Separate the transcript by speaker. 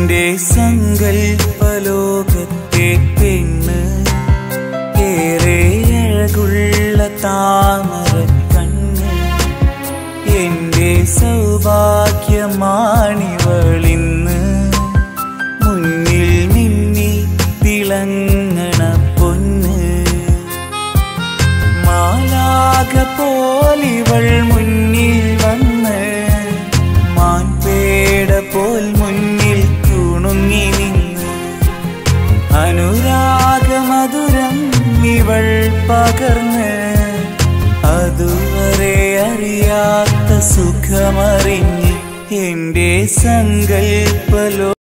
Speaker 1: എന്റെ സങ്കൽപ്പലോകത്തെ പെണ്ണ് ഏറെ അഴകുള്ള താമര കണ്ണ് എന്റെ സൗഭാഗ്യമാണിവളിന്ന് മുന്നിൽ മിന്നി തിളങ്ങണ പൊന്ന് മാലാഖ പോലിവൾ മുന്നിൽ വന്ന് മാൻപേട പോൽ മുന്നിൽ കുണുങ്ങി നിന്ന് അനുരാഗമധുരം ഇവൾ പകർന്ന് അതുവരെ അറിയാത്ത സുഖമറിഞ്ഞ് എന്റെ സങ്കൽപ്പലോ